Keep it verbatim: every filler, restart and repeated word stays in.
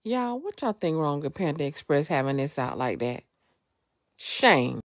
Y'all, what y'all think wrong with Panda Express having this out like that? Shame.